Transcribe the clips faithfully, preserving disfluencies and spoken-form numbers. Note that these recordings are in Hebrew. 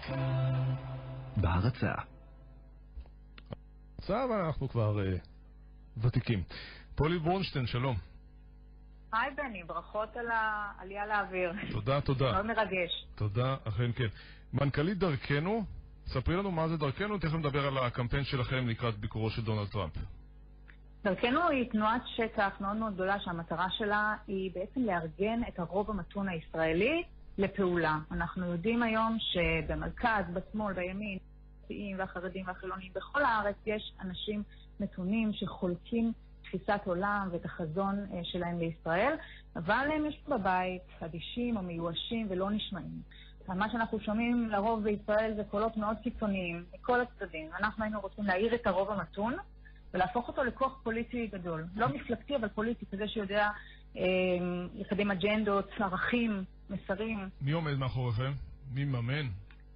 בהרצאה. עכשיו אנחנו כבר uh, ותיקים. פולי ברונשטיין, שלום. היי בני, ברכות על העלייה לאוויר. תודה, תודה. מאוד מרגש. תודה, אכן כן. מנכ"לית דרכנו, ספרי לנו מה זה דרכנו, תכף נדבר על הקמפיין שלכם לקראת ביקורו של דונלד טראמפ. דרכנו היא תנועת שטח מאוד מאוד גדולה שהמטרה שלה היא בעצם לארגן את הרוב המתון הישראלי לפעולה. אנחנו יודעים היום שבמרכז, בשמאל, בימין, והחרדים והחילונים, בכל הארץ יש אנשים מתונים שחולקים תפיסת עולם ואת החזון שלהם לישראל, אבל הם יש בבית אדישים או מיואשים ולא נשמעים. מה שאנחנו שומעים לרוב בישראל זה קולות מאוד קיצוניים מכל הצדדים. אנחנו היינו רוצים להעיר את הרוב המתון ולהפוך אותו לכוח פוליטי גדול. לא מפלגתי, אבל פוליטי, כזה שיודע אה, לקדם אג'נדות, ערכים, מסרים. מי עומד מאחוריכם? מי מממן?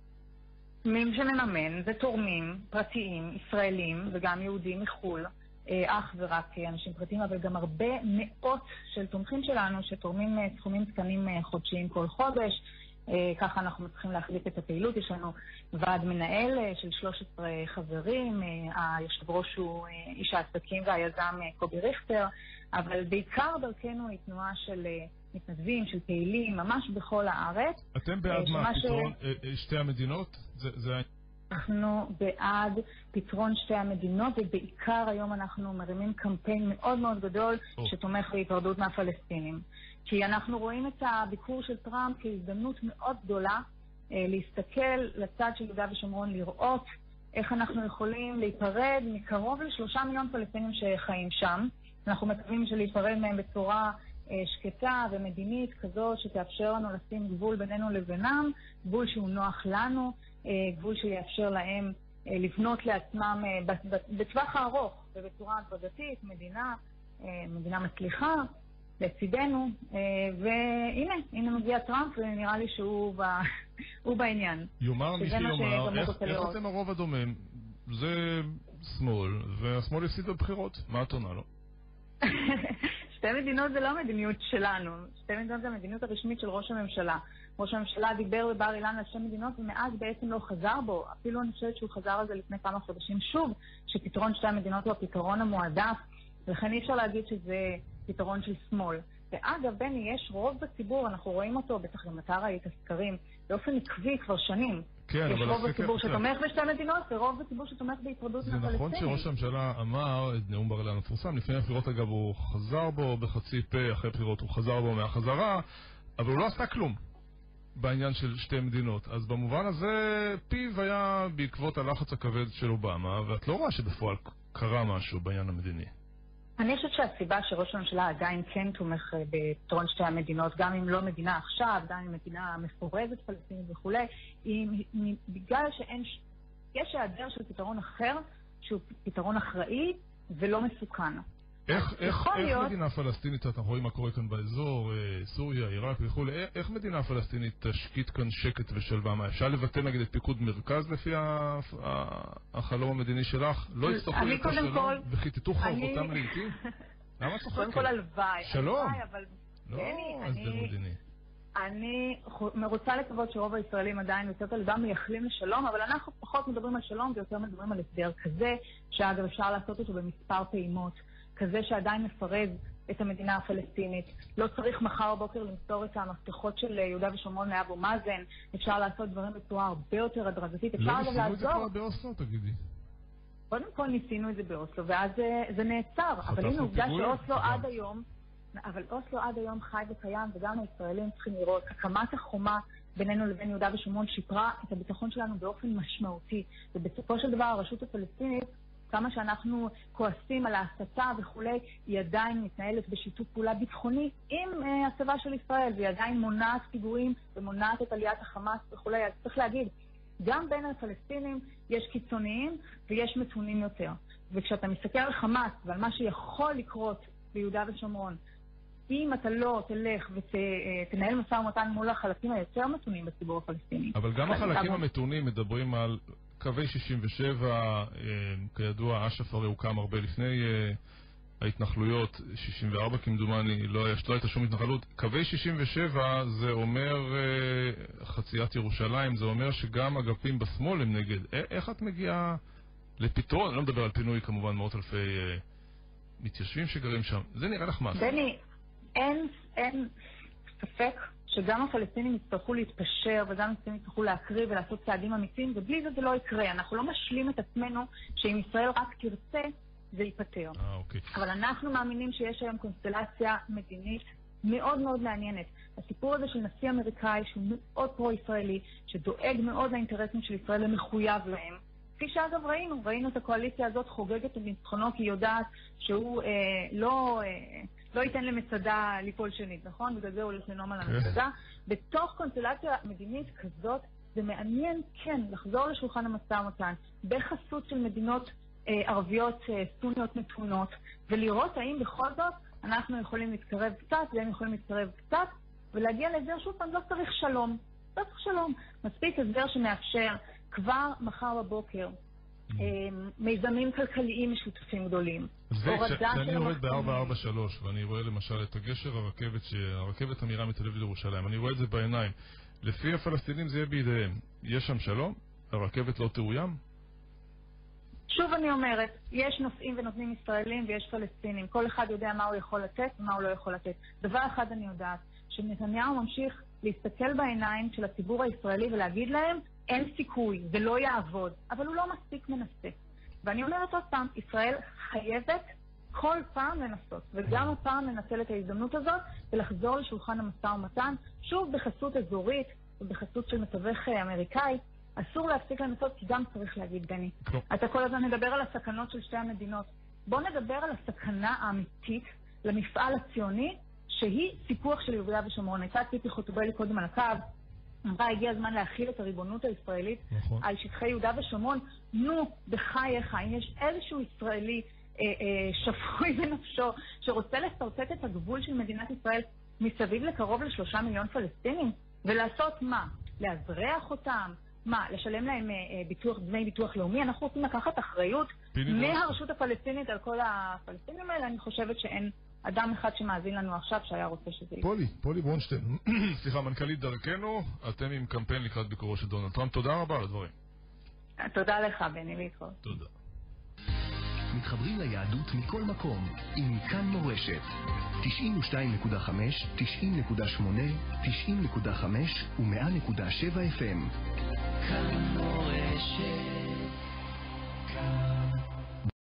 מי שמממן זה תורמים פרטיים, ישראלים וגם יהודים מחול, אך ורק אנשים פרטיים, אבל גם הרבה מאות של תומכים שלנו שתורמים סכומים קטנים חודשיים כל חודש. ככה אנחנו מצליחים להחליט את הפעילות. יש לנו ועד מנהל של שלושה עשר חברים, היושב ראש הוא איש העסקים והיזם קובי ריכטר, אבל בעיקר דרכנו היא תנועה של מתנדבים, של פעילים, ממש בכל הארץ. אתם בעד מה? פתרון שתי המדינות? זה... אנחנו בעד פתרון שתי המדינות, ובעיקר היום אנחנו מרימים קמפיין מאוד מאוד גדול oh. שתומך בהיפרדות מהפלסטינים. כי אנחנו רואים את הביקור של טראמפ כהזדמנות מאוד גדולה אה, להסתכל לצד של יהודה ושומרון, לראות איך אנחנו יכולים להיפרד מקרוב לשלושה מיליון פלסטינים שחיים שם. אנחנו מקווים שלהיפרד מהם בצורה אה, שקטה ומדינית כזו שתאפשר לנו לשים גבול בינינו לבינם, גבול שהוא נוח לנו, גבול שיאפשר להם לבנות לעצמם בטווח הארוך ובצורה הדרגתית, מדינה, מדינה מצליחה לצידנו, והנה, הנה מגיע טראמפ ונראה לי שהוא בעניין. יומר מי שיומר, איך אתם הרוב הדומם? זה שמאל, והשמאל הפסיד בבחירות, מה את עונה לו? שתי מדינות זה לא מדיניות שלנו, שתי מדינות זה המדיניות הרשמית של ראש הממשלה. ראש הממשלה דיבר בבר אילן על שתי מדינות ומאז בעצם לא חזר בו, אפילו אני חושבת שהוא חזר על זה לפני כמה חודשים שוב, שפתרון שתי המדינות הוא הפתרון המועדף, ולכן אי אפשר להגיד שזה פתרון של שמאל. ואגב, בני, יש רוב בציבור, אנחנו רואים אותו, בטח גם אתה ראית הסקרים, באופן עקבי כבר שנים. כן, יש רוב בציבור שתומך בשתי מדינות, ורוב בציבור שתומך בהיפרדות מהפלסטינים. זה נכון שראש הממשלה אמר את נאום בר אילן המפורסם, לפני הבחירות אגב הוא חזר בו בחצי פה, אחרי הבחירות הוא חזר בו מהחזרה, אבל הוא לא עשה כלום בעניין של שתי מדינות. אז במובן הזה פיו היה בעקבות הלחץ הכבד של אובמה, ואת לא רואה שבפועל קרה משהו בעניין המדיני. אני חושבת שהסיבה שראש הממשלה עדיין כן תומך בפתרון שתי המדינות, גם אם לא מדינה עכשיו, גם אם מדינה מפורזת פלסטינית וכו', היא בגלל שאין, יש היעדר של פתרון אחר, שהוא פתרון אחראי ולא מסוכן. איך, איך, איך מדינה פלסטינית, אנחנו רואים מה קורה כאן באזור, סוריה, עיראק וכו', איך מדינה פלסטינית תשקיט כאן שקט ושלווה? מה, אפשר לבטא נגד את פיקוד מרכז לפי החלום המדיני שלך? לא יצטרכו לפה שלום וחיטטו חרבותם לעיתים? למה צוחקת? קודם כל הלוואי. שלום? לא, הסדר מדיני. אני רוצה לקוות שרוב הישראלים עדיין יותר לבם מייחלים לשלום, אבל אנחנו פחות מדברים על שלום ויותר מדברים על הסדר כזה, שאגב אפשר לעשות אותו במספר פעימות. כזה שעדיין מפרז את המדינה הפלסטינית. לא צריך מחר בבוקר למסור את המפתחות של יהודה ושומרון לאבו מאזן. אפשר לעשות דברים בצורה הרבה יותר הדרגתית. לא ניסינו את זה כבר באוסלו, תגידי. קודם כל ניסינו את זה באוסלו, ואז זה נעצר. אבל הנה עובדה שאוסלו עד היום, אבל אוסלו עד היום חי וקיים, וגם הישראלים צריכים לראות. הקמת החומה בינינו לבין יהודה ושומרון שיפרה את הביטחון שלנו באופן משמעותי. ובסופו של דבר הרשות הפלסטינית, כמה שאנחנו כועסים על ההסתה וכולי, היא עדיין מתנהלת בשיתוף פעולה ביטחוני עם uh, הצבא של ישראל, והיא עדיין מונעת פיגועים ומונעת את עליית החמאס וכולי. אז צריך להגיד, גם בין הפלסטינים יש קיצוניים ויש מתונים יותר. וכשאתה מסתכל על חמאס ועל מה שיכול לקרות ביהודה ושומרון, אם אתה לא תלך ותנהל משא ומתן מול החלקים היותר מתונים בציבור הפלסטיני. אבל גם החלקים המתונים מדברים על קווי שישים ושבע, כידוע, אש"ף הרי הוקם הרבה לפני ההתנחלויות, שישים וארבע כמדומני, לא, לא הייתה שום התנחלות. קווי שישים ושבע זה אומר אה, חציית ירושלים, זה אומר שגם אגפים בשמאל הם נגד. א- איך את מגיעה לפתרון? אני לא מדבר על פינוי כמובן, מאות אלפי אה, מתיישבים שגרים שם. זה נראה לך מה? בני, אין, אין ספק שגם הפלסטינים יצטרכו להתפשר וגם הפלסטינים יצטרכו להקריב ולעשות צעדים אמיתיים, ובלי זה זה לא יקרה. אנחנו לא משלים את עצמנו שאם ישראל רק תרצה, זה ייפטר. אה, אוקיי. אבל אנחנו מאמינים שיש היום קונסטלציה מדינית מאוד מאוד מעניינת. הסיפור הזה של נשיא אמריקאי שהוא מאוד פרו-ישראלי, שדואג מאוד לאינטרסים של ישראל ומחויב להם. כפי שאגב ראינו, ראינו את הקואליציה הזאת חוגגת את ניצחונו כי היא יודעת שהוא אה, לא, אה, לא ייתן למצדה ליפול שנית, נכון? בגלל זה הוא הולך לנום על המצדה. בתוך קונסטלציה מדינית כזאת, זה מעניין, כן, לחזור לשולחן המשא ומתן, בחסות של מדינות אה, ערביות אה, סוניות מתונות, ולראות האם בכל זאת אנחנו יכולים להתקרב קצת, והם יכולים להתקרב קצת, ולהגיע להסדר שוב פעם, לא צריך שלום. לא צריך שלום. מספיק הסדר שמאפשר כבר מחר בבוקר מיזמים כלכליים משותפים גדולים. כשאני יורד ב-ארבע ארבע שלוש ואני רואה למשל את הגשר, הרכבת, הרכבת המהירה מתל אביב לירושלים, אני רואה את זה בעיניים. לפי הפלסטינים זה יהיה בידיהם. יש שם שלום? הרכבת לא תאוים? שוב אני אומרת, יש נושאים ונותנים ישראלים ויש פלסטינים. כל אחד יודע מה הוא יכול לתת ומה הוא לא יכול לתת. דבר אחד אני יודעת, שנתניהו ממשיך להסתכל בעיניים של הציבור הישראלי ולהגיד להם, אין סיכוי, זה לא יעבוד, אבל הוא לא מספיק מנסה. ואני אומרת עוד פעם, ישראל חייבת כל פעם לנסות, וגם הפעם לנצל את ההזדמנות הזאת ולחזור לשולחן המשא ומתן, שוב בחסות אזורית ובחסות של מתווך אמריקאי. אסור להפסיק לנסות, כי גם צריך להגיד, בני. אתה כל הזמן נדבר על הסכנות של שתי המדינות. בוא נדבר על הסכנה האמיתית למפעל הציוני, שהיא סיפוח של יהודה ושומרון. הייתה ציפי חוטובלי קודם על הקו, אמרה, הגיע הזמן להכיל את הריבונות הישראלית נכון. על שטחי יהודה ושומרון. נו, בחייך, אם יש איזשהו ישראלי אה, אה, שפוי בנפשו, שרוצה לסרטט את הגבול של מדינת ישראל מסביב לקרוב לשלושה מיליון פלסטינים, ולעשות מה? להזרח אותם? מה? לשלם להם אה, ביטוח, דמי ביטוח לאומי? אנחנו רוצים לקחת אחריות מהרשות הפלסטינית על כל הפלסטינים האלה. אני חושבת שאין אדם אחד שמאזין לנו עכשיו שהיה רוצה שזה יהיה. פולי, פולי ברונשטיין, סליחה, מנכ"לית דרכנו, אתם עם קמפיין לקראת ביקורו של דונלד טראמפ. תודה רבה על הדברים. תודה לך, בני, להתראות. תודה. מתחברים ליהדות מכל מקום עם כאן מורשת. תשעים ושתיים נקודה חמש, תשעים נקודה שמונה, תשעים נקודה חמש ו-מאה נקודה שבע אף אם. כאן מורשת.